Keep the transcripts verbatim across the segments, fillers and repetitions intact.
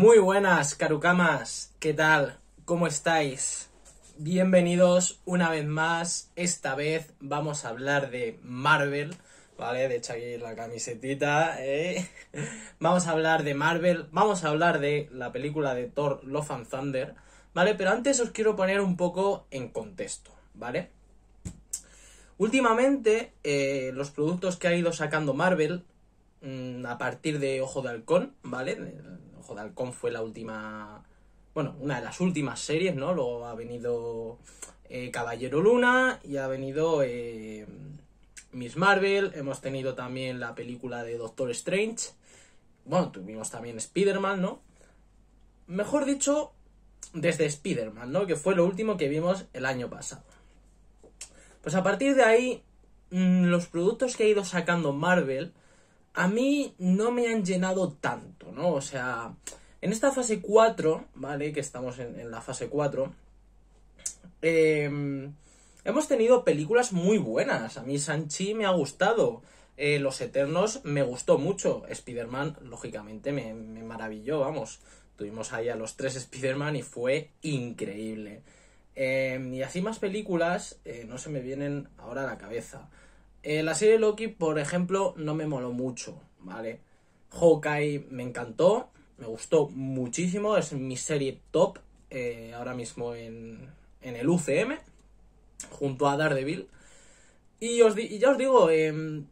Muy buenas, Carucamas, ¿qué tal? ¿Cómo estáis? Bienvenidos una vez más. Esta vez vamos a hablar de Marvel, ¿vale? De hecho aquí la camisetita, ¿eh? Vamos a hablar de Marvel, vamos a hablar de la película de Thor Love and Thunder, ¿vale? Pero antes os quiero poner un poco en contexto, ¿vale? Últimamente, eh, los productos que ha ido sacando Marvel, mmm, a partir de Ojo de Halcón, ¿vale? Ojo de Halcón fue la última... Bueno, una de las últimas series, ¿no? Luego ha venido eh, Caballero Luna y ha venido eh, Miss Marvel. Hemos tenido también la película de Doctor Strange. Bueno, tuvimos también Spider-Man, ¿no? Mejor dicho, desde Spider-Man, ¿no? Que fue lo último que vimos el año pasado. Pues a partir de ahí, mmm, los productos que ha ido sacando Marvel a mí no me han llenado tanto, ¿no? O sea... En esta fase cuatro, ¿vale? Que estamos en, en la fase cuatro, eh, hemos tenido películas muy buenas. A mí Shang-Chi me ha gustado. Eh, Los Eternos me gustó mucho. Spider-Man, lógicamente, me, me maravilló, vamos. Tuvimos ahí a los tres Spider-Man y fue increíble. Eh, y así más películas eh, no se me vienen ahora a la cabeza. Eh, la serie de Loki, por ejemplo, no me moló mucho, ¿vale? Hawkeye me encantó. Me gustó muchísimo, es mi serie top eh, ahora mismo en, en el U C M, junto a Daredevil. Y, os di, y ya os digo, eh,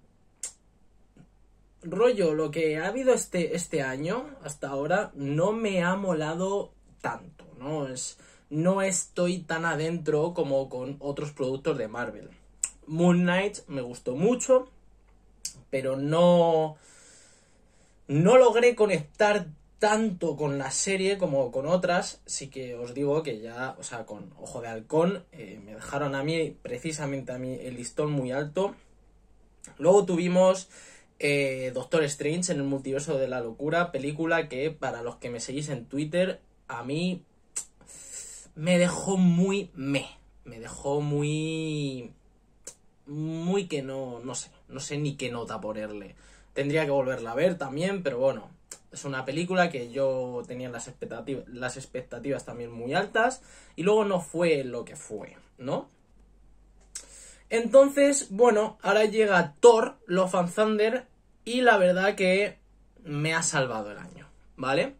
rollo, lo que ha habido este, este año hasta ahora no me ha molado tanto, ¿no? Es, no estoy tan adentro como con otros productos de Marvel. Moon Knight me gustó mucho, pero no, no logré conectar tanto con la serie como con otras. Sí que os digo que ya, o sea, con Ojo de Halcón eh, me dejaron a mí, precisamente a mí, el listón muy alto. Luego tuvimos eh, Doctor Strange en el multiverso de la locura, película que, para los que me seguís en Twitter, a mí me dejó muy meh, me dejó muy... muy que no, no sé, no sé ni qué nota ponerle. Tendría que volverla a ver también, pero bueno... Es una película que yo tenía las expectativas, las expectativas también muy altas y luego no fue lo que fue, ¿no? Entonces, bueno, ahora llega Thor, Love and Thunder y la verdad que me ha salvado el año, ¿vale?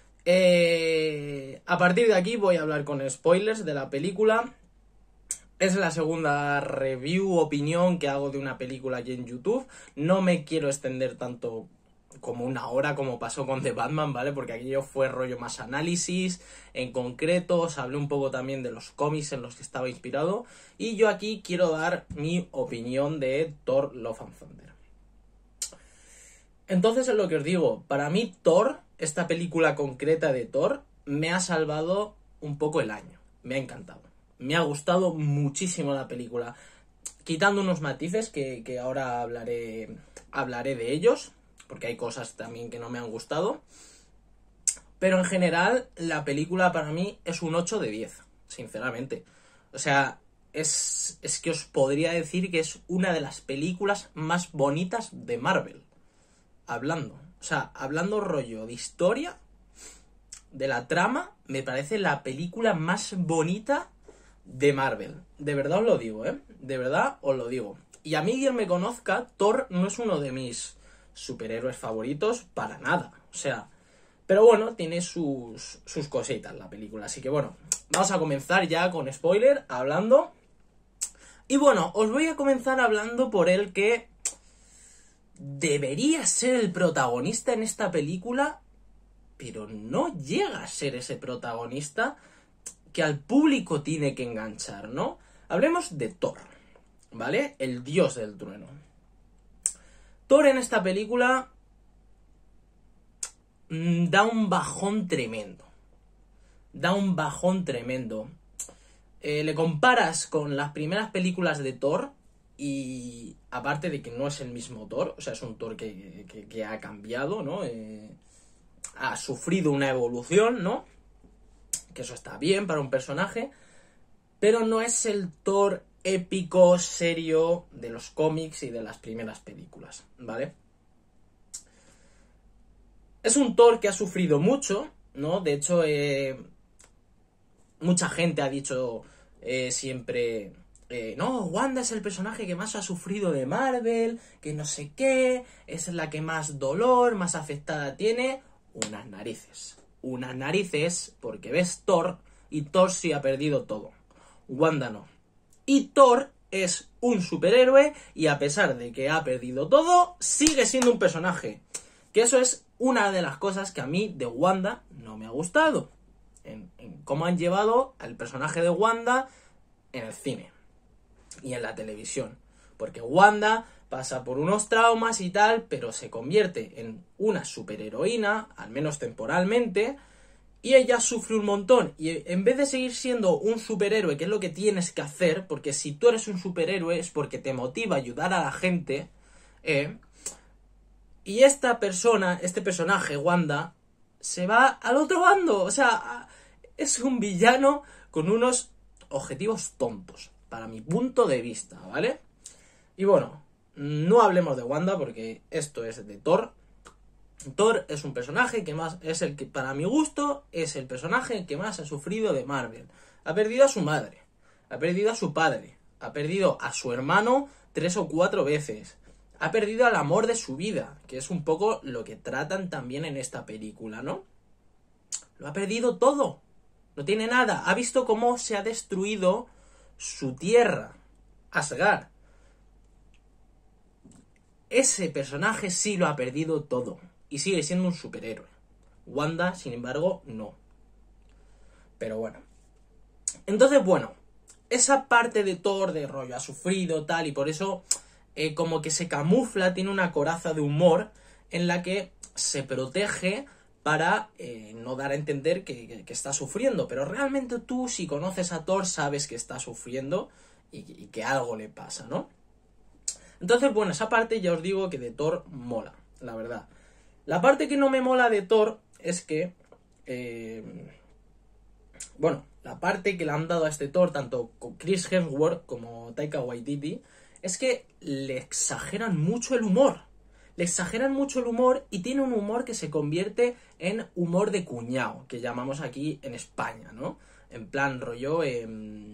Eh, a partir de aquí voy a hablar con spoilers de la película. Es la segunda review, opinión que hago de una película aquí en YouTube. No me quiero extender tanto como una hora como pasó con The Batman, ¿vale? Porque aquello fue rollo más análisis, en concreto os hablé un poco también de los cómics en los que estaba inspirado y yo aquí quiero dar mi opinión de Thor Love and Thunder. Entonces es lo que os digo, para mí Thor, esta película concreta de Thor, me ha salvado un poco el año, me ha encantado, me ha gustado muchísimo la película, quitando unos matices que, que ahora hablaré, hablaré de ellos, porque hay cosas también que no me han gustado. Pero en general, la película para mí es un ocho de diez, sinceramente. O sea, es, es que os podría decir que es una de las películas más bonitas de Marvel. Hablando. O sea, hablando rollo de historia, de la trama, me parece la película más bonita de Marvel. De verdad os lo digo, ¿eh? De verdad os lo digo. Y a mí, quien me conozca, Thor no es uno de mis superhéroes favoritos para nada, o sea, pero bueno, tiene sus, sus cositas la película, así que bueno, vamos a comenzar ya con spoiler, hablando, y bueno, os voy a comenzar hablando por el que debería ser el protagonista en esta película, pero no llega a ser ese protagonista que al público tiene que enganchar, ¿no? Hablemos de Thor, ¿vale? El dios del trueno. Thor en esta película mmm, da un bajón tremendo. Da un bajón tremendo. Eh, le comparas con las primeras películas de Thor y aparte de que no es el mismo Thor, o sea, es un Thor que, que, que ha cambiado, ¿no? Eh, ha sufrido una evolución, ¿no? Que eso está bien para un personaje, pero no es el Thor épico, serio de los cómics y de las primeras películas, ¿vale? Es un Thor que ha sufrido mucho, ¿no? De hecho, eh, mucha gente ha dicho eh, siempre... Eh, no, Wanda es el personaje que más ha sufrido de Marvel, que no sé qué, es la que más dolor, más afectada tiene. Unas narices. Unas narices, porque ves Thor y Thor sí ha perdido todo. Wanda no. Y Thor es un superhéroe y a pesar de que ha perdido todo, sigue siendo un personaje. Que eso es una de las cosas que a mí de Wanda no me ha gustado. En, en cómo han llevado al personaje de Wanda en el cine y en la televisión, porque Wanda pasa por unos traumas y tal, pero se convierte en una superheroína, al menos temporalmente, y ella sufre un montón, y en vez de seguir siendo un superhéroe, que es lo que tienes que hacer, porque si tú eres un superhéroe es porque te motiva a ayudar a la gente, eh, y esta persona, este personaje, Wanda, se va al otro bando, o sea, es un villano con unos objetivos tontos, para mi punto de vista, ¿vale? Y bueno, no hablemos de Wanda porque esto es de Thor. Thor es un personaje que más, es el que, para mi gusto, es el personaje que más ha sufrido de Marvel. Ha perdido a su madre, ha perdido a su padre, ha perdido a su hermano tres o cuatro veces, ha perdido al amor de su vida, que es un poco lo que tratan también en esta película, ¿no? Lo ha perdido todo, no tiene nada, ha visto cómo se ha destruido su tierra, Asgard. Ese personaje sí lo ha perdido todo y sigue siendo un superhéroe. Wanda, sin embargo, no. Pero bueno. Entonces, bueno, esa parte de Thor de rollo ha sufrido tal y por eso eh, como que se camufla, tiene una coraza de humor en la que se protege para eh, no dar a entender que, que, que está sufriendo. Pero realmente tú, si conoces a Thor, sabes que está sufriendo y, y que algo le pasa, ¿no? Entonces, bueno, esa parte ya os digo que de Thor mola, la verdad. La parte que no me mola de Thor es que... Eh, bueno, la parte que le han dado a este Thor, tanto con Chris Hemsworth como Taika Waititi, es que le exageran mucho el humor. Le exageran mucho el humor y tiene un humor que se convierte en humor de cuñado, que llamamos aquí en España, ¿no? En plan rollo, eh,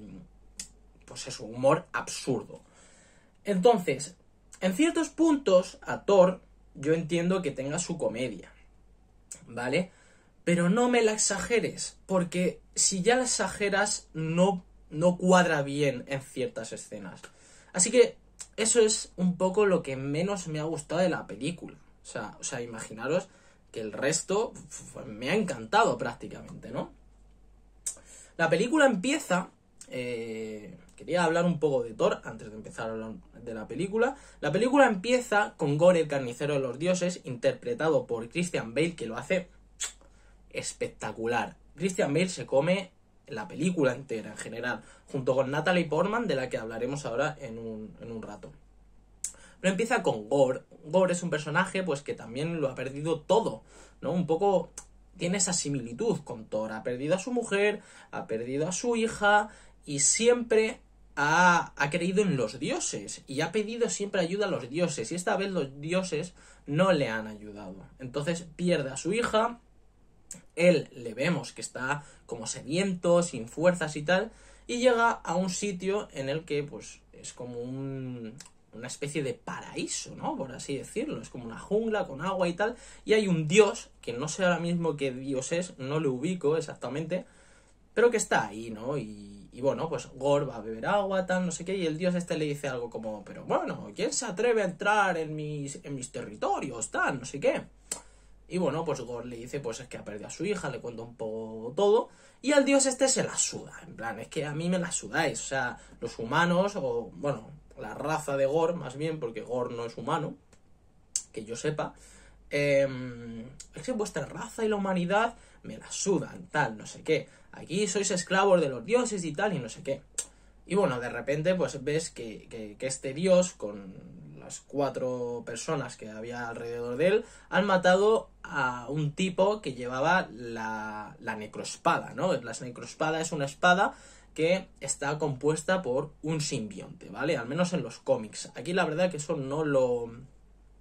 pues eso, humor absurdo. Entonces, en ciertos puntos, a Thor, yo entiendo que tenga su comedia, ¿vale? Pero no me la exageres, porque si ya la exageras, no, no cuadra bien en ciertas escenas. Así que eso es un poco lo que menos me ha gustado de la película. O sea, o sea, imaginaros que el resto me ha encantado prácticamente, ¿no? La película empieza... Eh, quería hablar un poco de Thor antes de empezar a hablar de la película. La película empieza con Gore, el carnicero de los dioses, interpretado por Christian Bale, que lo hace espectacular. Christian Bale se come la película entera en general, junto con Natalie Portman, de la que hablaremos ahora en un, en un rato. Pero empieza con Gore. Gore es un personaje pues que también lo ha perdido todo, ¿no? Un poco tiene esa similitud con Thor. Ha perdido a su mujer, ha perdido a su hija y siempre ha, ha creído en los dioses y ha pedido siempre ayuda a los dioses y esta vez los dioses no le han ayudado. Entonces pierde a su hija. Él le vemos que está como sediento, sin fuerzas y tal, y llega a un sitio en el que pues es como un, una especie de paraíso, ¿no? Por así decirlo, es como una jungla con agua y tal, y hay un dios, que no sé ahora mismo qué dios es, no lo ubico exactamente, pero que está ahí, ¿no? Y, y bueno, pues Gore va a beber agua, tal, no sé qué, y el dios este le dice algo como, pero bueno, ¿quién se atreve a entrar en mis, en mis territorios, tal, no sé qué? Y bueno, pues Gore le dice pues es que ha perdido a su hija, le cuenta un poco todo, y al dios este se la suda, en plan, es que a mí me la sudáis, o sea, los humanos, o bueno, la raza de Gore, más bien, porque Gore no es humano, que yo sepa, eh, es que vuestra raza y la humanidad me la sudan, tal, no sé qué, aquí sois esclavos de los dioses y tal, y no sé qué. Y bueno, de repente pues ves que, que, que este dios, con las cuatro personas que había alrededor de él, han matado a un tipo que llevaba la, la necroespada, ¿no? La necroespada es una espada que está compuesta por un simbionte, ¿vale? Al menos en los cómics. Aquí la verdad que eso no lo,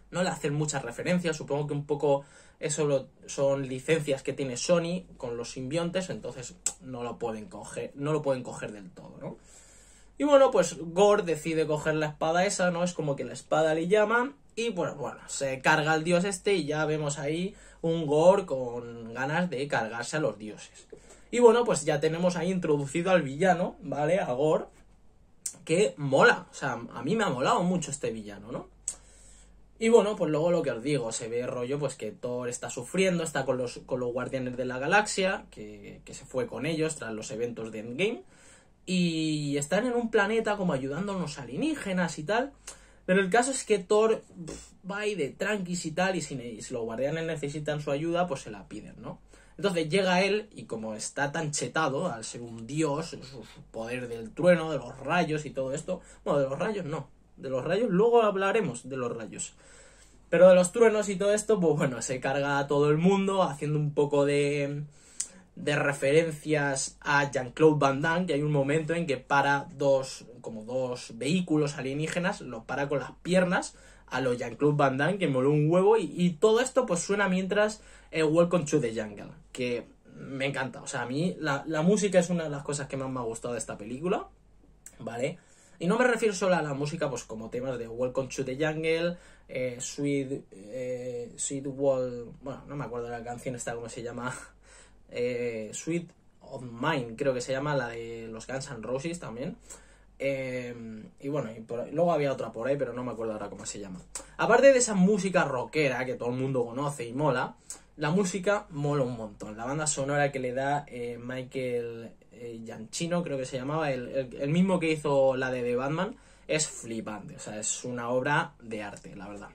no le hacen muchas referencias, supongo que un poco eso lo, son licencias que tiene Sony con los simbiontes, entonces no lo pueden coger, no lo pueden coger del todo, ¿no? Y bueno, pues Gore decide coger la espada esa, ¿no? Es como que la espada le llama y pues bueno, se carga al dios este y ya vemos ahí un Gore con ganas de cargarse a los dioses. Y bueno, pues ya tenemos ahí introducido al villano, ¿vale? A Gore, que mola, o sea, a mí me ha molado mucho este villano, ¿no? Y bueno, pues luego lo que os digo, se ve rollo pues que Thor está sufriendo, está con los, con los Guardianes de la Galaxia, que, que se fue con ellos tras los eventos de Endgame, y están en un planeta como ayudando a unos alienígenas y tal, pero el caso es que Thor pff, va ahí de tranquis y tal, y si, y si los Guardianes necesitan su ayuda, pues se la piden, ¿no? Entonces llega él, y como está tan chetado, al ser un dios, su poder del trueno, de los rayos y todo esto, bueno, de los rayos no, de los rayos luego hablaremos de los rayos, pero de los truenos y todo esto, pues bueno, se carga a todo el mundo haciendo un poco de, de referencias a Jean-Claude Van Damme, que hay un momento en que para dos, como dos vehículos alienígenas, los para con las piernas a los Jean-Claude Van Damme, que moló un huevo, y, y todo esto pues suena mientras eh, Welcome to the Jungle, que me encanta, o sea, a mí la, la música es una de las cosas que más me ha gustado de esta película, ¿vale? Y no me refiero solo a la música, pues como temas de Welcome to the Jungle, eh, Sweet, eh, Sweet Wall, bueno, no me acuerdo de la canción esta, cómo se llama, eh, Sweet of Mine, creo que se llama, la de los Guns N' Roses también. Eh, y bueno, y por, luego había otra por ahí, pero no me acuerdo ahora cómo se llama. Aparte de esa música rockera que todo el mundo conoce y mola, la música mola un montón. La banda sonora que le da eh, Michael eh, Giacchino, creo que se llamaba, el, el, el mismo que hizo la de The Batman, es flipante. O sea, es una obra de arte, la verdad.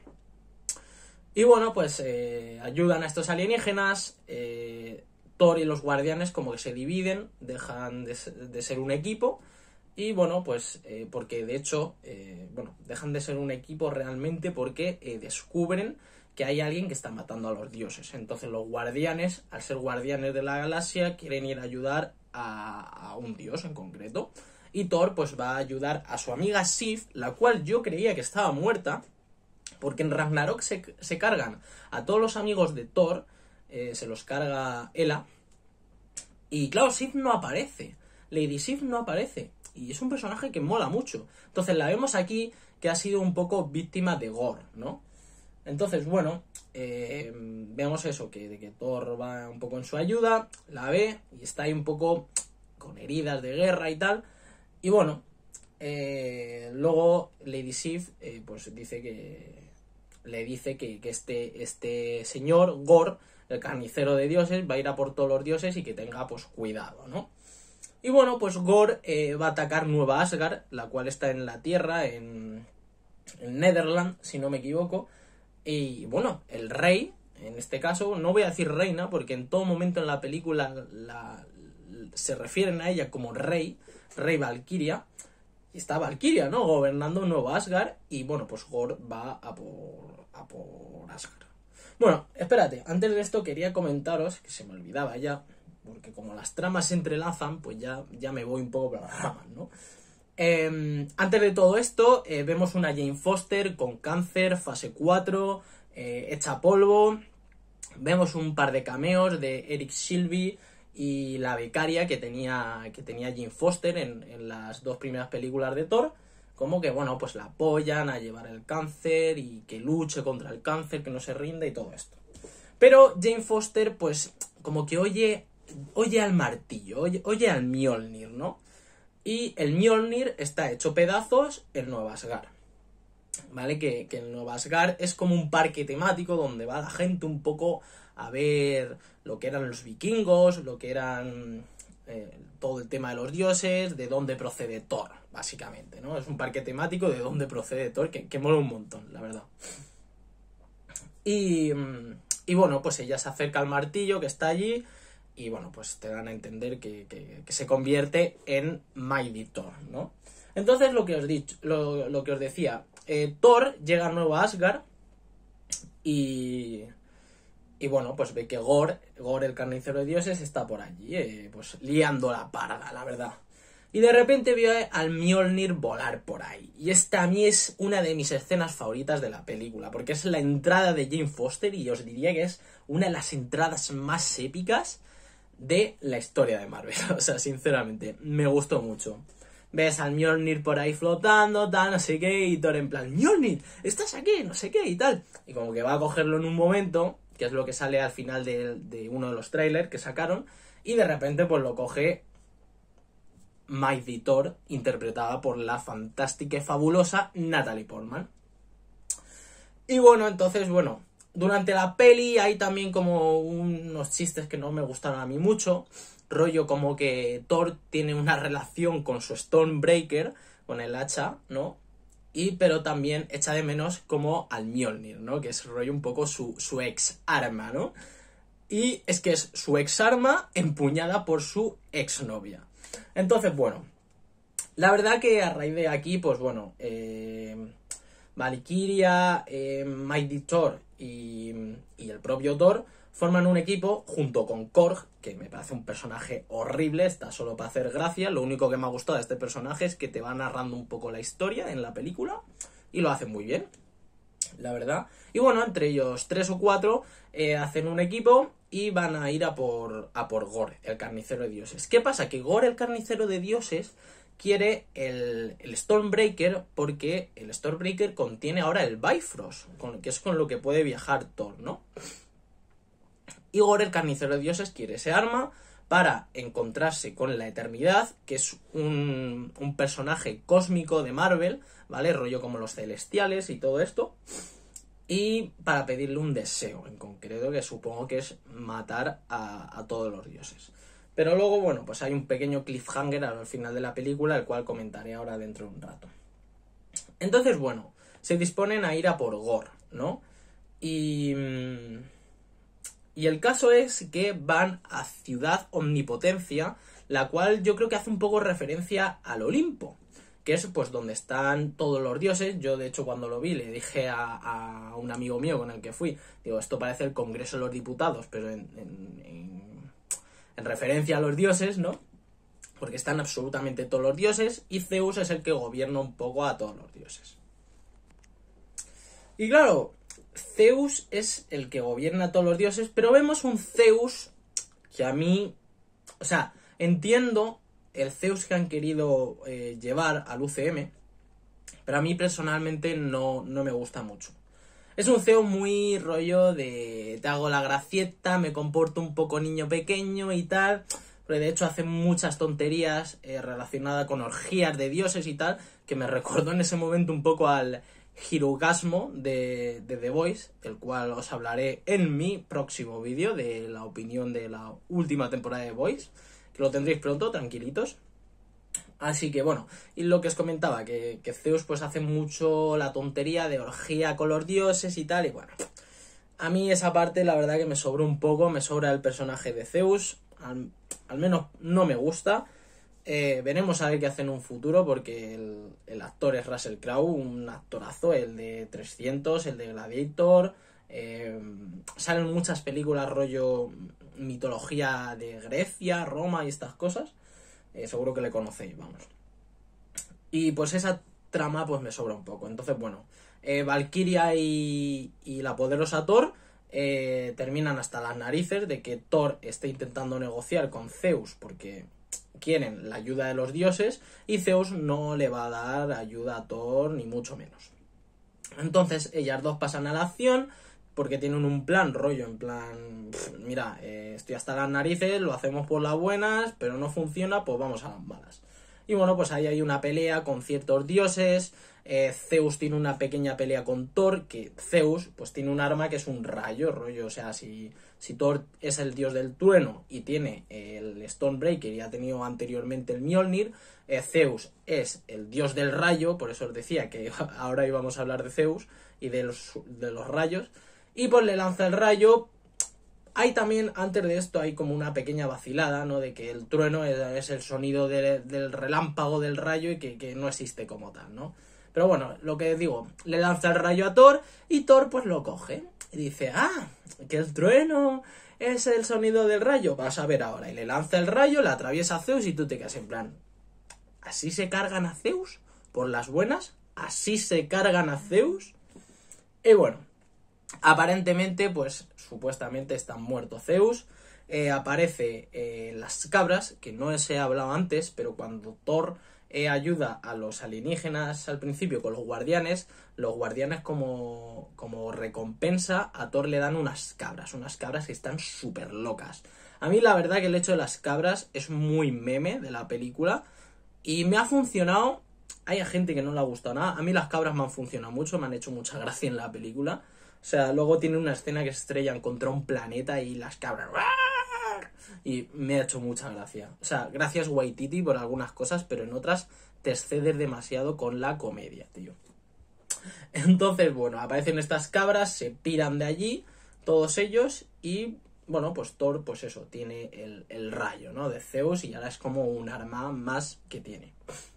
Y bueno, pues eh, ayudan a estos alienígenas. Eh, Thor y los Guardianes como que se dividen, dejan de, de ser un equipo. Y bueno, pues eh, porque de hecho, eh, bueno, dejan de ser un equipo realmente porque eh, descubren que hay alguien que está matando a los dioses. Entonces los guardianes, al ser guardianes de la galaxia, quieren ir a ayudar a, a un dios en concreto. Y Thor pues va a ayudar a su amiga Sif, la cual yo creía que estaba muerta, porque en Ragnarok se, se cargan a todos los amigos de Thor, eh, se los carga Hela. Y claro, Sif no aparece. Lady Sif no aparece. Y es un personaje que mola mucho. Entonces la vemos aquí que ha sido un poco víctima de Gore, ¿no? Entonces, bueno, eh, vemos eso, que, que Thor va un poco en su ayuda, la ve y está ahí un poco con heridas de guerra y tal. Y bueno, eh, luego Lady Sif eh, pues dice que le dice que, que este, este señor, Gore, el carnicero de dioses, va a ir a por todos los dioses y que tenga pues cuidado, ¿no? Y bueno, pues Gore eh, va a atacar Nueva Asgard, la cual está en la Tierra, en, en Netherland, si no me equivoco. Y bueno, el rey, en este caso, no voy a decir reina, porque en todo momento en la película la, la, se refieren a ella como rey, rey Valkyria. Y está Valkyria, ¿no? Gobernando Nueva Asgard. Y bueno, pues Gore va a por, a por Asgard. Bueno, espérate, antes de esto quería comentaros, que se me olvidaba ya, porque como las tramas se entrelazan, pues ya, ya me voy un poco por las ramas, ¿no? Eh, antes de todo esto, eh, vemos una Jane Foster con cáncer, fase cuatro, eh, hecha polvo. Vemos un par de cameos de Eric Silvey y la becaria que tenía, que tenía Jane Foster en, en las dos primeras películas de Thor. Como que, bueno, pues la apoyan a llevar el cáncer y que luche contra el cáncer, que no se rinda y todo esto. Pero Jane Foster, pues, como que oye... Oye al martillo, oye, oye al Mjolnir, ¿no? Y el Mjolnir está hecho pedazos en Nueva Asgard, ¿vale? Que, que en Nueva Asgard es como un parque temático donde va la gente un poco a ver lo que eran los vikingos, lo que eran eh, todo el tema de los dioses, de dónde procede Thor, básicamente, ¿no? Es un parque temático de dónde procede Thor, que, que mola un montón, la verdad. Y, y bueno, pues ella se acerca al martillo que está allí. Y bueno, pues te dan a entender que, que, que se convierte en Mighty Thor, ¿no? Entonces lo que os, dicho, lo, lo que os decía, eh, Thor llega a Nueva Asgard y, y bueno, pues ve que Gore, Gore el carnicero de dioses, está por allí, eh, pues liando la parda, la verdad. Y de repente vio al Mjolnir volar por ahí. Y esta a mí es una de mis escenas favoritas de la película, porque es la entrada de Jane Foster y os diría que es una de las entradas más épicas de la historia de Marvel. O sea, sinceramente, me gustó mucho. Ves al Mjolnir por ahí flotando, tal, no sé qué, y Thor en plan, Mjolnir, estás aquí, no sé qué, y tal. Y como que va a cogerlo en un momento, que es lo que sale al final de, de uno de los trailers que sacaron, y de repente pues lo coge Mighty Thor, interpretada por la fantástica y fabulosa Natalie Portman. Y bueno, entonces, bueno, durante la peli hay también como unos chistes que no me gustaron a mí mucho, rollo como que Thor tiene una relación con su Stormbreaker, con el hacha, ¿no? Y pero también echa de menos como al Mjolnir, ¿no? Que es rollo un poco su, su ex arma, ¿no? Y es que es su ex arma empuñada por su exnovia. Entonces, bueno, la verdad que a raíz de aquí, pues bueno, eh, Valkyria, eh, Mighty Thor y, y el propio Thor forman un equipo junto con Korg, que me parece un personaje horrible, está solo para hacer gracia. Lo único que me ha gustado de este personaje es que te va narrando un poco la historia en la película y lo hacen muy bien, la verdad. Y bueno, entre ellos tres o cuatro eh, hacen un equipo y van a ir a por, a por Gore, el carnicero de dioses. ¿Qué pasa? Que Gore, el carnicero de dioses, quiere el, el Stormbreaker porque el Stormbreaker contiene ahora el Bifrost, con, que es con lo que puede viajar Thor, ¿no? Y Gore, el carnicero de dioses, quiere ese arma para encontrarse con la Eternidad, que es un, un personaje cósmico de Marvel, ¿vale? Rollo como los celestiales y todo esto. Y para pedirle un deseo en concreto, que supongo que es matar a, a todos los dioses. Pero luego, bueno, pues hay un pequeño cliffhanger al final de la película, el cual comentaré ahora dentro de un rato. Entonces, bueno, se disponen a ir a por Gore, ¿no? Y... Y el caso es que van a Ciudad Omnipotencia, la cual yo creo que hace un poco referencia al Olimpo, que es pues donde están todos los dioses. Yo de hecho cuando lo vi le dije a, a un amigo mío con el que fui, digo, esto parece el Congreso de los Diputados, pero en, en, en, en referencia a los dioses, ¿no? Porque están absolutamente todos los dioses y Zeus es el que gobierna un poco a todos los dioses. Y claro, Zeus es el que gobierna a todos los dioses, pero vemos un Zeus que a mí... O sea, entiendo el Zeus que han querido eh, llevar al U C M, pero a mí personalmente no, no me gusta mucho. Es un Zeus muy rollo de... te hago la gracieta, me comporto un poco niño pequeño y tal... Pero de hecho hace muchas tonterías eh, relacionadas con orgías de dioses y tal, que me recordó en ese momento un poco al Hirugasmo de, de The Voice, el cual os hablaré en mi próximo vídeo de la opinión de la última temporada de The Voice, que lo tendréis pronto, tranquilitos. Así que bueno, y lo que os comentaba, que, que Zeus pues hace mucho la tontería de orgía con los dioses y tal, y bueno, a mí esa parte la verdad que me sobra un poco, me sobra el personaje de Zeus. Al, al menos no me gusta. Eh, veremos a ver qué hace en un futuro, porque el, el actor es Russell Crowe, un actorazo, el de trescientos, el de Gladiator. Eh, salen muchas películas rollo mitología de Grecia, Roma y estas cosas. Eh, seguro que le conocéis, vamos. Y pues esa trama pues me sobra un poco. Entonces, bueno, eh, Valkyria y, y la poderosa Thor Eh, terminan hasta las narices de que Thor esté intentando negociar con Zeus porque quieren la ayuda de los dioses y Zeus no le va a dar ayuda a Thor ni mucho menos. Entonces ellas dos pasan a la acción porque tienen un plan rollo en plan, pff, mira, eh, estoy hasta las narices, lo hacemos por las buenas, pero no funciona, pues vamos a las malas. Y bueno, pues ahí hay una pelea con ciertos dioses. Eh, Zeus tiene una pequeña pelea con Thor, que Zeus pues tiene un arma que es un rayo, rollo, o sea, si, si Thor es el dios del trueno y tiene el Stormbreaker y ha tenido anteriormente el Mjolnir, eh, Zeus es el dios del rayo, por eso os decía que ahora íbamos a hablar de Zeus y de los, de los rayos, y pues le lanza el rayo. Hay también, antes de esto, hay como una pequeña vacilada, ¿no? De que el trueno es, es el sonido de, del relámpago del rayo y que, que no existe como tal, ¿no? Pero bueno, lo que digo, le lanza el rayo a Thor y Thor pues lo coge y dice, ah, que el trueno es el sonido del rayo, vas a ver ahora. Y le lanza el rayo, le atraviesa a Zeus y tú te quedas en plan, así se cargan a Zeus, por las buenas, así se cargan a Zeus. Y bueno, aparentemente, pues supuestamente está muerto Zeus. Eh, aparece eh, las cabras, que no se ha hablado antes, pero cuando Thor eh, ayuda a los alienígenas al principio con los guardianes, los guardianes como, como recompensa a Thor le dan unas cabras, unas cabras que están súper locas. A mí la verdad que el hecho de las cabras es muy meme de la película y me ha funcionado. Hay gente que no le ha gustado nada. A mí las cabras me han funcionado mucho, me han hecho mucha gracia en la película. O sea, luego tiene una escena que se estrellan contra un planeta y las cabras... Y me ha hecho mucha gracia. O sea, gracias Waititi por algunas cosas, pero en otras te excedes demasiado con la comedia, tío. Entonces, bueno, aparecen estas cabras, se piran de allí, todos ellos, y, bueno, pues Thor, pues eso, tiene el, el rayo, ¿no? De Zeus, y ahora es como un arma más que tiene.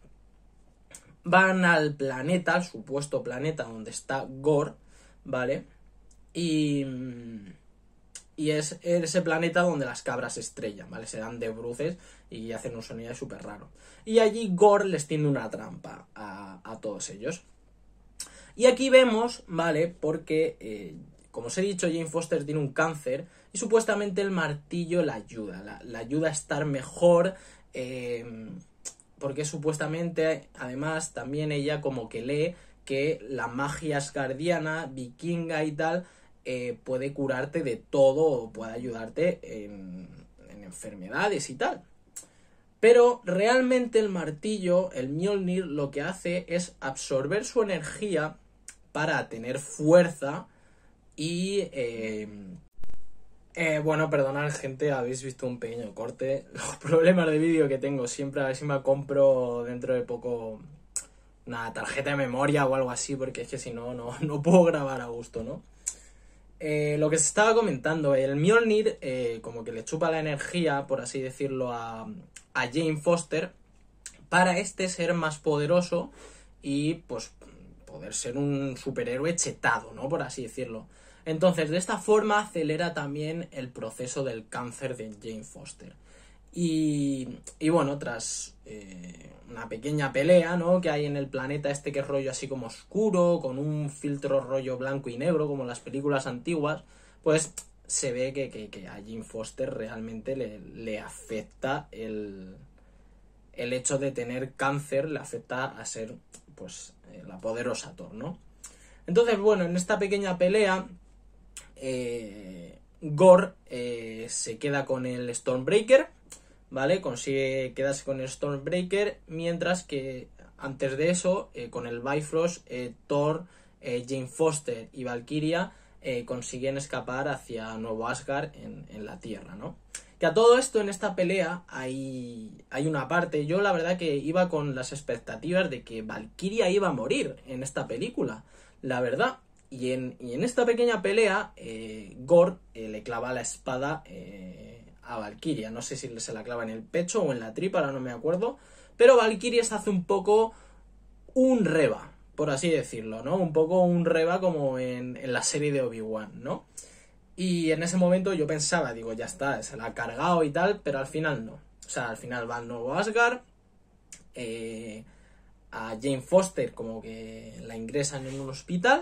Van al planeta, al supuesto planeta donde está Gorr, ¿vale? Y... Y es ese planeta donde las cabras se estrellan, ¿vale? Se dan de bruces y hacen un sonido súper raro. Y allí Gorr les tiende una trampa a, a todos ellos. Y aquí vemos, ¿vale? Porque, eh, como os he dicho, Jane Foster tiene un cáncer y supuestamente el martillo la ayuda. La, la ayuda a estar mejor, eh, porque supuestamente, además, también ella como que lee que la magia asgardiana, vikinga y tal... Eh, puede curarte de todo o puede ayudarte en, en enfermedades y tal. Pero realmente el martillo, el Mjolnir, lo que hace es absorber su energía para tener fuerza y... Eh, eh, bueno, perdonad gente, habéis visto un pequeño corte. Los problemas de vídeo que tengo siempre, a ver si me compro dentro de poco una tarjeta de memoria o algo así, porque es que si no, no, no puedo grabar a gusto, ¿no? Eh, lo que se estaba comentando, el Mjolnir eh, como que le chupa la energía, por así decirlo, a, a Jane Foster para este ser más poderoso y pues poder ser un superhéroe chetado, ¿no? Por así decirlo. Entonces, de esta forma acelera también el proceso del cáncer de Jane Foster. Y, y bueno, tras eh, una pequeña pelea, ¿no? Que hay en el planeta este que es rollo así como oscuro, con un filtro rollo blanco y negro, como en las películas antiguas, pues se ve que, que, que a Jane Foster realmente le, le afecta el, el hecho de tener cáncer, le afecta a ser, pues, eh, la poderosa Thor, ¿no? Entonces, bueno, en esta pequeña pelea, eh, Gorr eh, se queda con el Stormbreaker, ¿vale? Consigue quedarse con el Stormbreaker, mientras que antes de eso, eh, con el Bifrost, eh, Thor, eh, Jane Foster y Valkyria eh, consiguen escapar hacia Nuevo Asgard en, en la Tierra, ¿no? Que a todo esto, en esta pelea, hay, hay una parte, yo la verdad que iba con las expectativas de que Valkyria iba a morir en esta película, la verdad. Y en, y en esta pequeña pelea, eh, Gorr eh, le clava la espada... Eh, a Valkyria, no sé si se la clava en el pecho o en la tripa, ahora no me acuerdo, pero Valkyria se hace un poco un Reva, por así decirlo, ¿no? Un poco un Reva como en, en la serie de Obi-Wan, ¿no? Y en ese momento yo pensaba, digo, ya está, se la ha cargado y tal, pero al final no. O sea, al final va al nuevo Asgard, eh, a Jane Foster como que la ingresan en un hospital,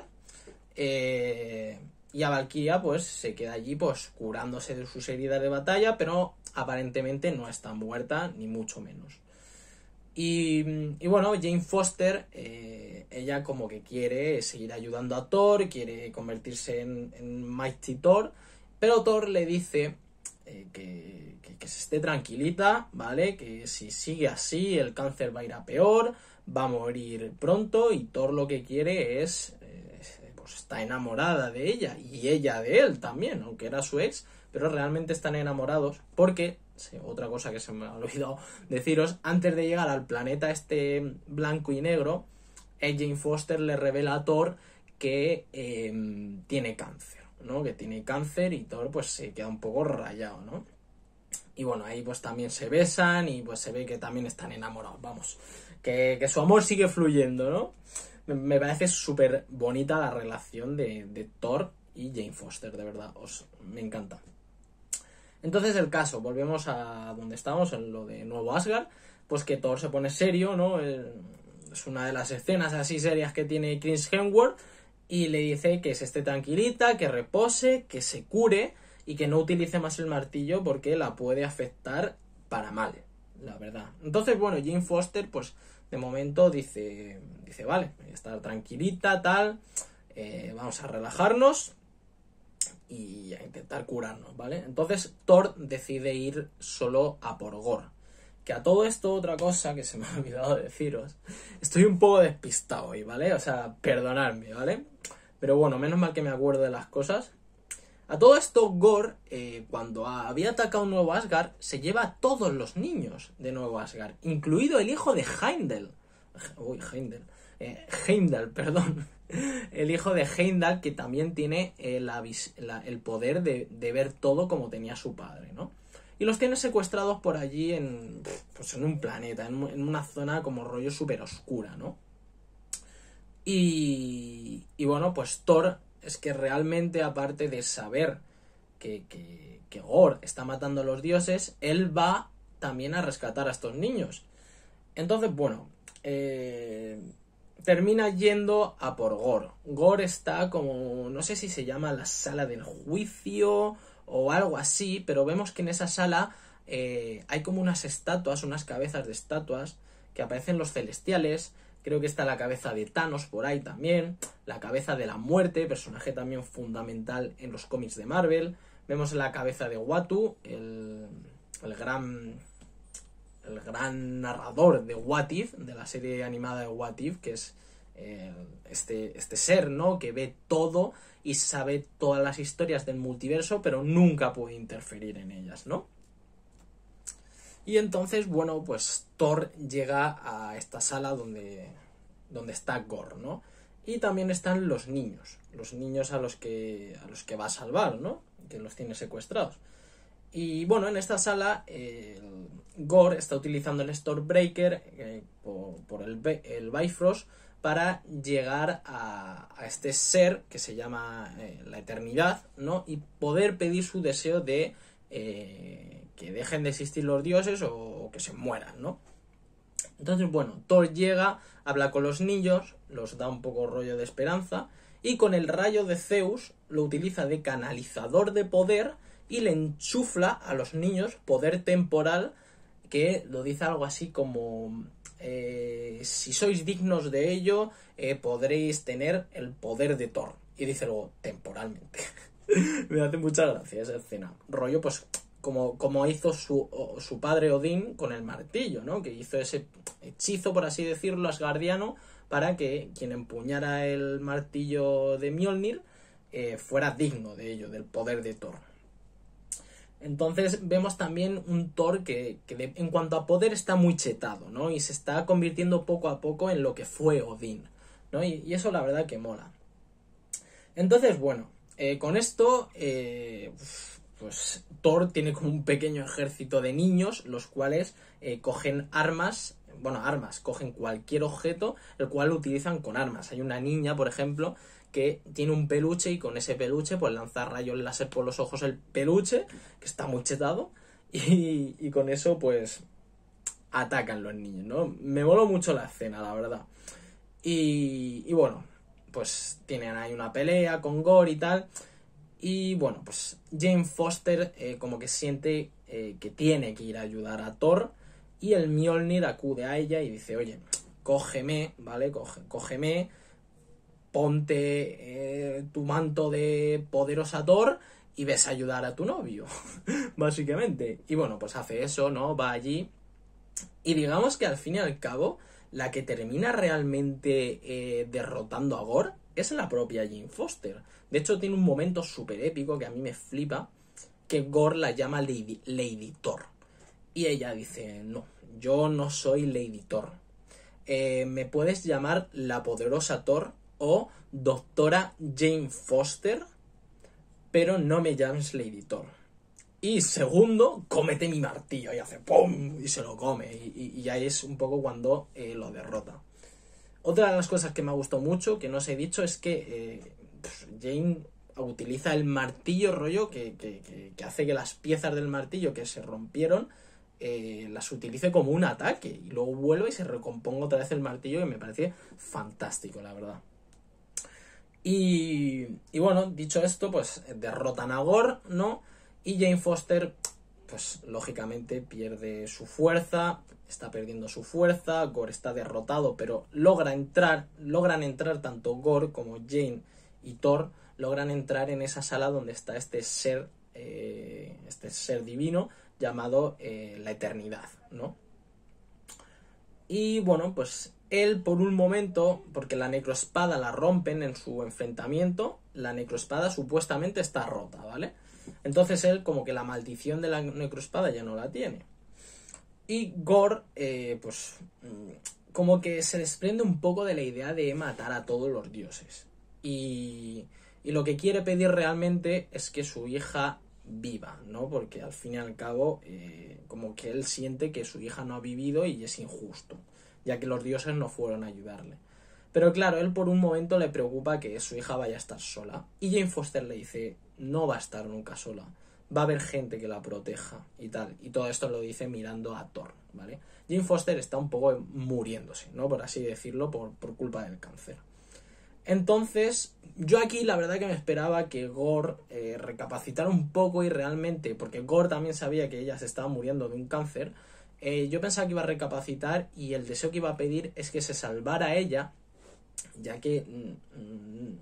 eh... y a Valkyria pues se queda allí pues curándose de sus heridas de batalla, pero aparentemente no está muerta, ni mucho menos. Y, y bueno, Jane Foster, eh, ella como que quiere seguir ayudando a Thor, quiere convertirse en, en Mighty Thor, pero Thor le dice eh, que, que, que se esté tranquilita, ¿vale? Que si sigue así el cáncer va a ir a peor, va a morir pronto, y Thor lo que quiere es... está enamorada de ella y ella de él también, aunque era su ex, pero realmente están enamorados porque, sí, otra cosa que se me ha olvidado deciros, antes de llegar al planeta este blanco y negro, Jane Foster le revela a Thor que eh, tiene cáncer, ¿no? Que tiene cáncer y Thor pues se queda un poco rayado, ¿no? Y bueno, ahí pues también se besan y pues se ve que también están enamorados, vamos, que, que su amor sigue fluyendo, ¿no? Me parece súper bonita la relación de, de Thor y Jane Foster, de verdad, os, me encanta. Entonces el caso, volvemos a donde estábamos, en lo de Nuevo Asgard, pues que Thor se pone serio, ¿no? Es una de las escenas así serias que tiene Chris Hemsworth, y le dice que se esté tranquilita, que repose, que se cure y que no utilice más el martillo porque la puede afectar para mal, la verdad. Entonces, bueno, Jane Foster, pues de momento dice, dice vale, estar tranquilita, tal, eh, vamos a relajarnos y a intentar curarnos, ¿vale? Entonces Thor decide ir solo a por Gore. Que a todo esto, otra cosa que se me ha olvidado deciros, estoy un poco despistado hoy, ¿vale? O sea, perdonadme, ¿vale? Pero bueno, menos mal que me acuerdo de las cosas. A todo esto, Gore, eh, cuando había atacado Nuevo Asgard, se lleva a todos los niños de Nuevo Asgard, incluido el hijo de Heimdall. Uy, Heimdall. Eh, Heimdall, perdón. El hijo de Heimdall, que también tiene eh, la, la, el poder de, de ver todo como tenía su padre, ¿no? Y los tiene secuestrados por allí en, pues en un planeta, en, en una zona como rollo súper oscura, ¿no? Y, y bueno, pues Thor es que realmente, aparte de saber que, que, que Gore está matando a los dioses, él va también a rescatar a estos niños. Entonces, bueno, eh, termina yendo a por Gore. Gore está como, no sé si se llama la sala del juicio o algo así, pero vemos que en esa sala eh, hay como unas estatuas, unas cabezas de estatuas que aparecen los celestiales. Creo que está la cabeza de Thanos por ahí también, la cabeza de la muerte, personaje también fundamental en los cómics de Marvel. Vemos la cabeza de Uatu, el, el gran el gran narrador de What If, de la serie animada de What If, que es eh, este, este ser, ¿no? Que ve todo y sabe todas las historias del multiverso, pero nunca puede interferir en ellas, ¿no? Y entonces, bueno, pues Thor llega a esta sala donde, donde está Gore, ¿no? Y también están los niños, los niños a los que, a los que va a salvar, ¿no? Que los tiene secuestrados. Y bueno, en esta sala eh, Gore está utilizando el Stormbreaker eh, por, por el, el Bifrost para llegar a, a este ser que se llama eh, la Eternidad, ¿no? Y poder pedir su deseo de eh, que dejen de existir los dioses o, o que se mueran, ¿no? Entonces, bueno, Thor llega, habla con los niños, los da un poco rollo de esperanza, y con el rayo de Zeus lo utiliza de canalizador de poder y le enchufla a los niños poder temporal, que lo dice algo así como eh, si sois dignos de ello eh, podréis tener el poder de Thor, y dice luego temporalmente. Me hace mucha gracia esa escena, rollo pues como, como hizo su, su padre Odín con el martillo, ¿no? Que hizo ese hechizo, por así decirlo, asgardiano, para que quien empuñara el martillo de Mjolnir eh, fuera digno de ello, del poder de Thor. Entonces vemos también un Thor que, que de, en cuanto a poder está muy chetado, ¿no? Y se está convirtiendo poco a poco en lo que fue Odín, ¿no? Y, y eso la verdad que mola. Entonces, bueno, eh, con esto, eh, pues Thor tiene como un pequeño ejército de niños, los cuales eh, cogen armas, bueno, armas, cogen cualquier objeto, el cual lo utilizan con armas. Hay una niña, por ejemplo, que tiene un peluche y con ese peluche pues lanza rayos láser por los ojos el peluche, que está muy chetado, y, y con eso pues atacan los niños, ¿no? Me moló mucho la escena, la verdad. Y, y bueno, pues tienen ahí una pelea con Gore y tal, y bueno, pues Jane Foster eh, como que siente eh, que tiene que ir a ayudar a Thor, y el Mjolnir acude a ella y dice, oye, cógeme, ¿vale? Coge, cógeme, ponte eh, tu manto de poderosa Thor y ves a ayudar a tu novio, básicamente. Y bueno, pues hace eso, ¿no? Va allí. Y digamos que al fin y al cabo, la que termina realmente eh, derrotando a Gore es la propia Jane Foster. De hecho, tiene un momento súper épico que a mí me flipa, que Gore la llama Lady, Lady Thor. Y ella dice, no, yo no soy Lady Thor. Eh, me puedes llamar la poderosa Thor o doctora Jane Foster, pero no me llames Lady Thor. Y segundo, cómete mi martillo, y hace ¡pum! Y se lo come, y, y, y ahí es un poco cuando eh, lo derrota. Otra de las cosas que me ha gustado mucho, que no os he dicho, es que eh, pues Jane utiliza el martillo rollo que, que, que, que hace que las piezas del martillo que se rompieron eh, las utilice como un ataque y luego vuelve y se recomponga otra vez el martillo, que me parece fantástico, la verdad. Y, y bueno, dicho esto, pues derrotan a Gore, ¿no? Y Jane Foster, pues lógicamente pierde su fuerza, está perdiendo su fuerza, Gore está derrotado, pero logra entrar, logran entrar tanto Gore como Jane y Thor, logran entrar en esa sala donde está este ser, eh, este ser divino llamado eh, la Eternidad, ¿no? Y bueno, pues él por un momento, porque la necroespada la rompen en su enfrentamiento, la necroespada supuestamente está rota, ¿vale? Entonces él como que la maldición de la necroespada ya no la tiene. Y Gore, eh, pues como que se desprende un poco de la idea de matar a todos los dioses. Y, y lo que quiere pedir realmente es que su hija viva, ¿no? Porque al fin y al cabo, eh, como que él siente que su hija no ha vivido y es injusto, ya que los dioses no fueron a ayudarle. Pero claro, él por un momento le preocupa que su hija vaya a estar sola. Y Jane Foster le dice, no va a estar nunca sola, va a haber gente que la proteja y tal. Y todo esto lo dice mirando a Thor, ¿vale? Jane Foster está un poco muriéndose, ¿no? Por así decirlo, por, por culpa del cáncer. Entonces, yo aquí la verdad que me esperaba que Gore eh, recapacitara un poco y realmente, porque Gore también sabía que ella se estaba muriendo de un cáncer, eh, yo pensaba que iba a recapacitar y el deseo que iba a pedir es que se salvara ella, ya que mm, mm,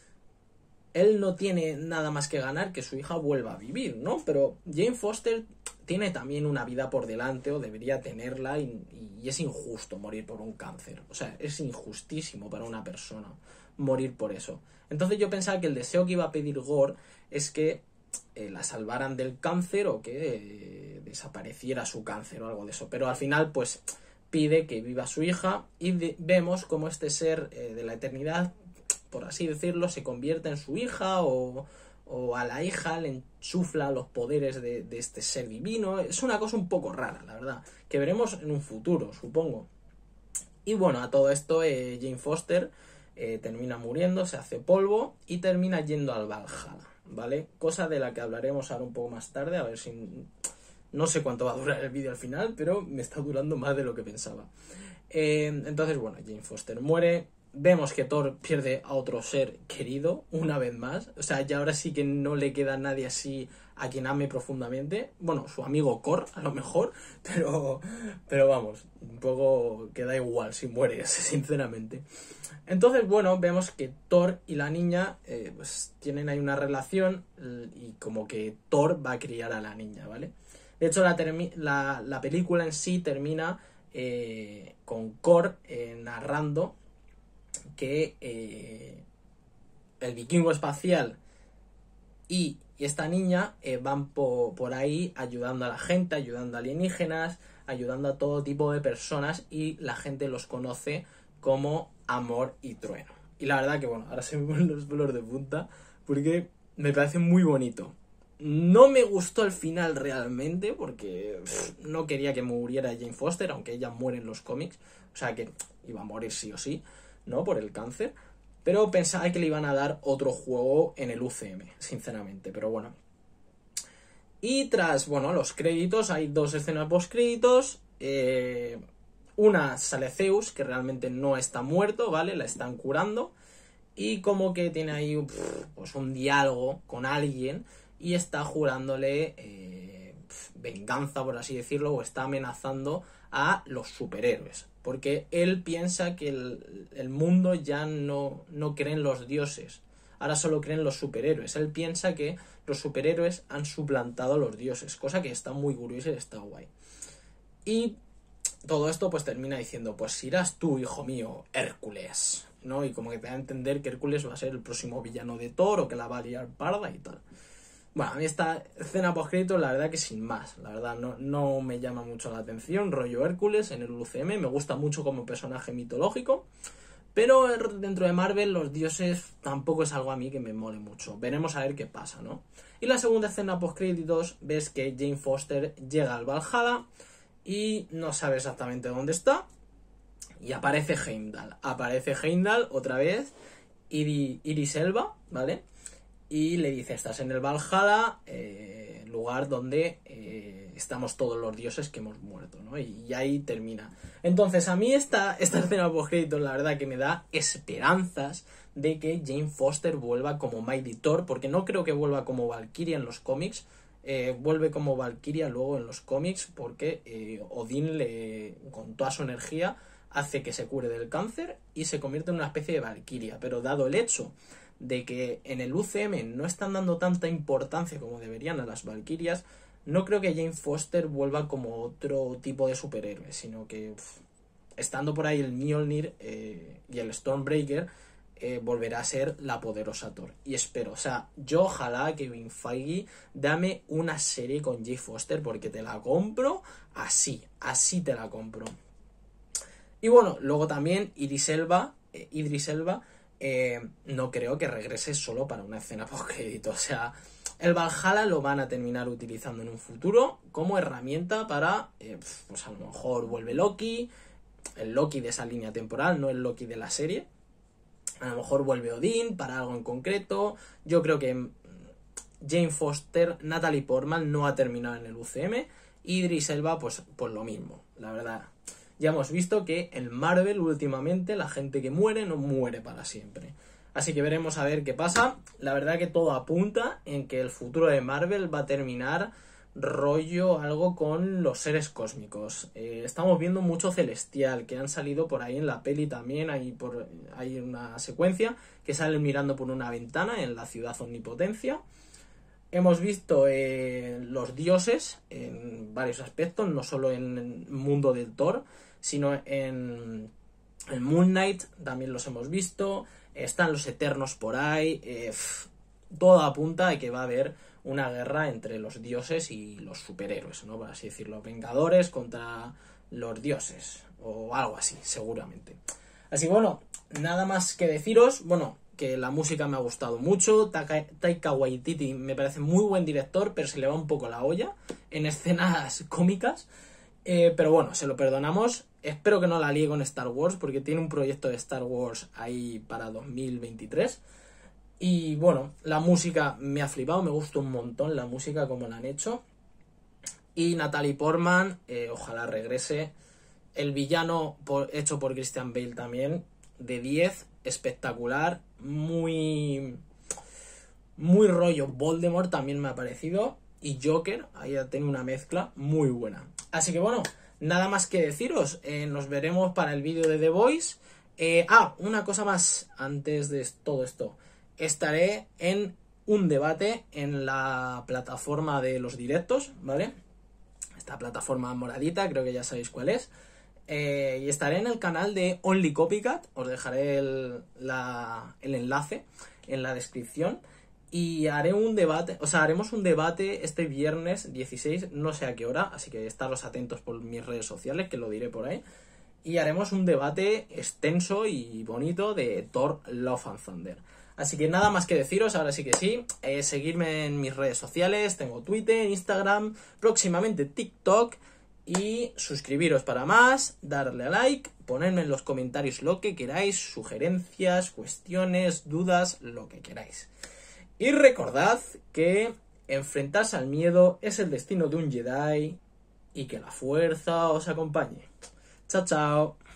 él no tiene nada más que ganar que su hija vuelva a vivir, ¿no? Pero Jane Foster tiene también una vida por delante, o debería tenerla, y, y es injusto morir por un cáncer. O sea, es injustísimo para una persona morir por eso. Entonces yo pensaba que el deseo que iba a pedir Gore es que eh, la salvaran del cáncer o que eh, desapareciera su cáncer o algo de eso. Pero al final, pues, pide que viva su hija y de, vemos como este ser eh, de la eternidad, por así decirlo, se convierte en su hija o, o a la hija le enchufla los poderes de, de este ser divino. Es una cosa un poco rara, la verdad, que veremos en un futuro, supongo. Y bueno, a todo esto eh, Jane Foster eh, termina muriendo, se hace polvo y termina yendo al Valhalla, ¿vale? Cosa de la que hablaremos ahora un poco más tarde, a ver si... No sé cuánto va a durar el vídeo al final, pero me está durando más de lo que pensaba. Eh, entonces, bueno, Jane Foster muere. Vemos que Thor pierde a otro ser querido una vez más. O sea, ya ahora sí que no le queda nadie así a quien ame profundamente. Bueno, su amigo Korg, a lo mejor. Pero, pero vamos, un poco queda igual si mueres, sinceramente. Entonces, bueno, vemos que Thor y la niña eh, pues tienen ahí una relación y como que Thor va a criar a la niña, ¿vale? De hecho, la, la, la película en sí termina eh, con Korg eh, narrando que eh, el vikingo espacial y, y esta niña eh, van po, por ahí ayudando a la gente, ayudando a alienígenas, ayudando a todo tipo de personas, y la gente los conoce como Amor y Trueno. Y la verdad que, bueno, ahora se me ponen los pelos de punta porque me parece muy bonito. No me gustó el final realmente porque pff, no quería que muriera Jane Foster, aunque ella muere en los cómics, o sea que iba a morir sí o sí, ¿no? Por el cáncer, pero pensaba que le iban a dar otro juego en el U C M, sinceramente, pero bueno. Y tras, bueno, los créditos, hay dos escenas post créditos, eh, una sale Zeus, que realmente no está muerto, ¿vale? La están curando, y como que tiene ahí pff, pues un diálogo con alguien, y está jurándole eh, venganza, por así decirlo, o está amenazando a los superhéroes, porque él piensa que el, el mundo ya no, no cree en los dioses, ahora solo creen los superhéroes. Él piensa que los superhéroes han suplantado a los dioses, cosa que está muy curiosa y está guay. Y todo esto pues termina diciendo, pues irás tú, hijo mío, Hércules, ¿no? Y como que te da a entender que Hércules va a ser el próximo villano de Thor, o que la va a liar parda y tal. Bueno, a mí esta escena post-crédito, la verdad que sin más, la verdad no, no me llama mucho la atención, rollo Hércules en el U C M, me gusta mucho como personaje mitológico, pero dentro de Marvel los dioses tampoco es algo a mí que me mole mucho, veremos a ver qué pasa, ¿no? Y la segunda escena post-créditos, ves que Jane Foster llega al Valhalla y no sabe exactamente dónde está, y aparece Heimdall, aparece Heimdall otra vez, Idris Elba, ¿vale? Y le dice, estás en el Valhalla, eh, lugar donde eh, estamos todos los dioses que hemos muerto, ¿no? Y, y ahí termina. Entonces, a mí esta, esta escena post-créditos, la verdad que me da esperanzas de que Jane Foster vuelva como Mighty Thor, porque no creo que vuelva como Valkyria en los cómics. Eh, vuelve como Valkyria luego en los cómics porque eh, Odín, le, con toda su energía, hace que se cure del cáncer y se convierte en una especie de Valkyria. Pero dado el hecho de que en el U C M no están dando tanta importancia como deberían a las Valkyrias, no creo que Jane Foster vuelva como otro tipo de superhéroe, sino que pff, estando por ahí el Mjolnir eh, y el Stormbreaker, eh, volverá a ser la poderosa Thor. Y espero, o sea, yo ojalá que Kevin Feige dame una serie con Jane Foster, porque te la compro así, así te la compro. Y bueno, luego también Idris Elba, eh, Idris Elba eh, no creo que regrese solo para una escena post-crédito. O sea, el Valhalla lo van a terminar utilizando en un futuro como herramienta para, eh, pues a lo mejor vuelve Loki, el Loki de esa línea temporal, no el Loki de la serie. A lo mejor vuelve Odín para algo en concreto. Yo creo que Jane Foster, Natalie Portman no ha terminado en el U C M. Idris Elba, pues, pues lo mismo, la verdad. Ya hemos visto que en Marvel últimamente la gente que muere no muere para siempre. Así que veremos a ver qué pasa. La verdad que todo apunta en que el futuro de Marvel va a terminar rollo algo con los seres cósmicos. Eh, estamos viendo mucho Celestial, que han salido por ahí en la peli también. Hay, por, hay una secuencia que salen mirando por una ventana en la ciudad Omnipotencia. Hemos visto eh, los dioses en varios aspectos, no solo en el mundo del Thor, sino en el Moon Knight también los hemos visto. Están los Eternos por ahí. Eh, pff, todo apunta a que va a haber una guerra entre los dioses y los superhéroes, ¿no? Por así decirlo, Vengadores contra los dioses, o algo así, seguramente. Así que bueno, nada más que deciros, bueno, que la música me ha gustado mucho. Taika, Taika Waititi me parece muy buen director, pero se le va un poco la olla en escenas cómicas. Eh, pero bueno, se lo perdonamos. Espero que no la líe con Star Wars, porque tiene un proyecto de Star Wars ahí para dos mil veintitrés. Y bueno, la música me ha flipado, me gusta un montón la música como la han hecho. Y Natalie Portman, eh, ojalá regrese. El villano por, hecho por Christian Bale también, de diez, espectacular, muy muy rollo Voldemort también me ha parecido, y Joker, ahí tiene una mezcla muy buena. Así que bueno, nada más que deciros, eh, nos veremos para el vídeo de The Voice. Eh, ah, una cosa más antes de todo esto, estaré en un debate en la plataforma de los directos, ¿vale? Esta plataforma moradita, creo que ya sabéis cuál es. Eh, y estaré en el canal de Only Copycat, os dejaré el, la, el enlace en la descripción. Y haré un debate, o sea, haremos un debate este viernes dieciséis, no sé a qué hora, así que estaros atentos por mis redes sociales, que lo diré por ahí. Y haremos un debate extenso y bonito de Thor Love and Thunder. Así que nada más que deciros, ahora sí que sí, eh, seguirme en mis redes sociales, tengo Twitter, Instagram, próximamente TikTok. Y suscribiros para más, darle a like, ponerme en los comentarios lo que queráis, sugerencias, cuestiones, dudas, lo que queráis. Y recordad que enfrentarse al miedo es el destino de un Jedi y que la fuerza os acompañe. Chao, chao.